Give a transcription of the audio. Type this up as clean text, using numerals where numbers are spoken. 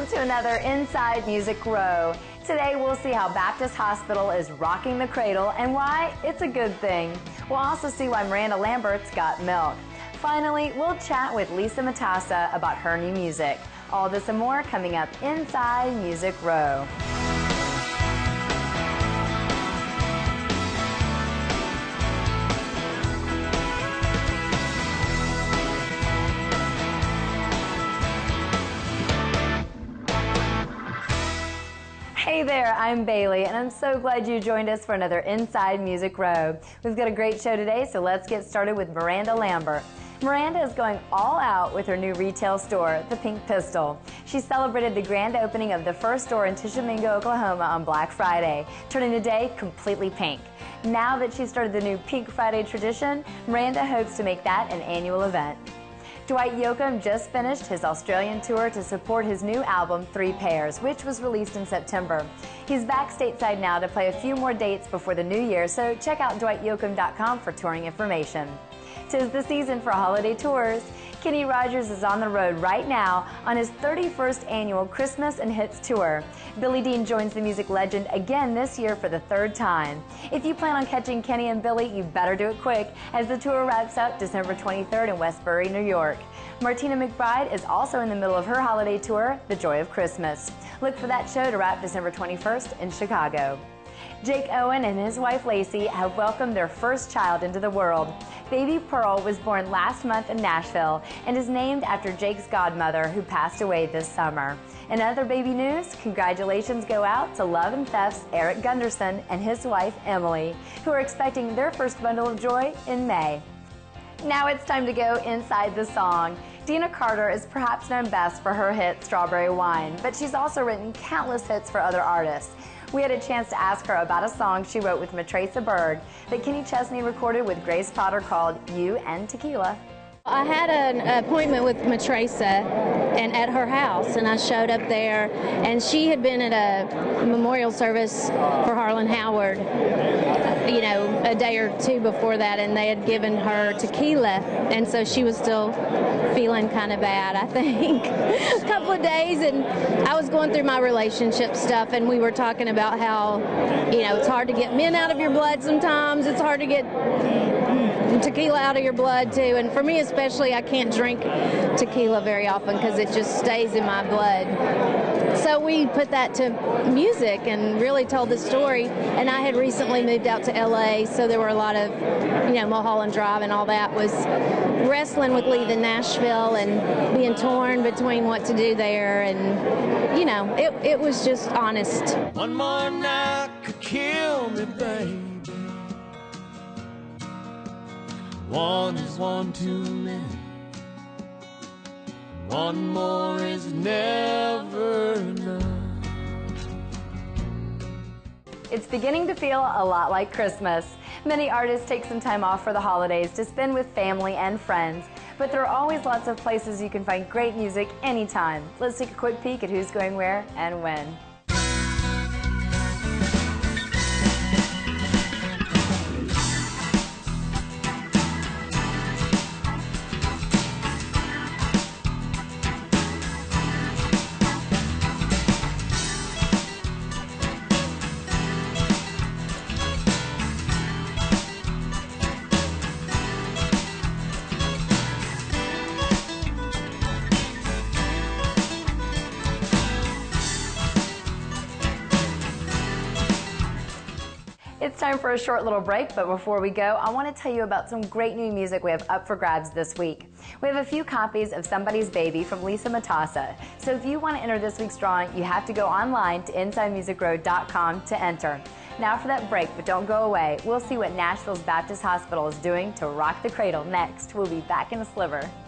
Welcome to another Inside Music Row. Today we'll see how Baptist Hospital is rocking the cradle and why it's a good thing. We'll also see why Miranda Lambert's got milk. Finally, we'll chat with Lisa Matassa about her new music. All this and more coming up Inside Music Row. Hey there, I'm Bailey, and I'm so glad you joined us for another Inside Music Row. We've got a great show today, so let's get started with Miranda Lambert. Miranda is going all out with her new retail store, the Pink Pistol. She celebrated the grand opening of the first store in Tishomingo, Oklahoma on Black Friday, turning the day completely pink. Now that she's started the new Pink Friday tradition, Miranda hopes to make that an annual event. Dwight Yoakam just finished his Australian tour to support his new album, 3 Pairs, which was released in September. He's back stateside now to play a few more dates before the new year, so check out dwightyoakam.com for touring information. 'Tis the season for holiday tours. Kenny Rogers is on the road right now on his 31st annual Christmas and Hits tour. Billy Dean joins the music legend again this year for the 3rd time. If you plan on catching Kenny and Billy, you better do it quick as the tour wraps up December 23rd in Westbury, New York. Martina McBride is also in the middle of her holiday tour, The Joy of Christmas. Look for that show to wrap December 21st in Chicago. Jake Owen and his wife Lacey have welcomed their first child into the world. Baby Pearl was born last month in Nashville and is named after Jake's godmother, who passed away this summer. In other baby news, congratulations go out to Love and Theft's Eric Gunderson and his wife Emily, who are expecting their first bundle of joy in May. Now it's time to go inside the song. Deana Carter is perhaps known best for her hit Strawberry Wine, but she's also written countless hits for other artists. We had a chance to ask her about a song she wrote with Matraca Berg that Kenny Chesney recorded with Grace Potter called You And Tequila. I had an appointment with Matraca and at her house, and I showed up there, and she had been at a memorial service for Harlan Howard, you know, a day or two before that, and they had given her tequila, and so she was still feeling kind of bad, I think. A couple of days, and I was going through my relationship stuff, and we were talking about how, you know, it's hard to get men out of your blood sometimes. It's hard to get tequila out of your blood too, and for me especially, I can't drink tequila very often because it just stays in my blood. So we put that to music and really told the story, and I had recently moved out to LA, so there were a lot of, you know, Mulholland Drive and all that was wrestling with leaving Nashville and being torn between what to do there, and, you know, it was just honest. One more night could kill me, baby. One is one too many. One more is never enough. It's beginning to feel a lot like Christmas. Many artists take some time off for the holidays to spend with family and friends, but there are always lots of places you can find great music anytime. Let's take a quick peek at who's going where and when. It's time for a short little break, but before we go, I want to tell you about some great new music we have up for grabs this week. We have a few copies of Somebody's Baby from Lisa Matassa, so if you want to enter this week's drawing, you have to go online to InsideMusicRow.com to enter. Now for that break, but don't go away. We'll see what Nashville's Baptist Hospital is doing to rock the cradle next. We'll be back in a sliver.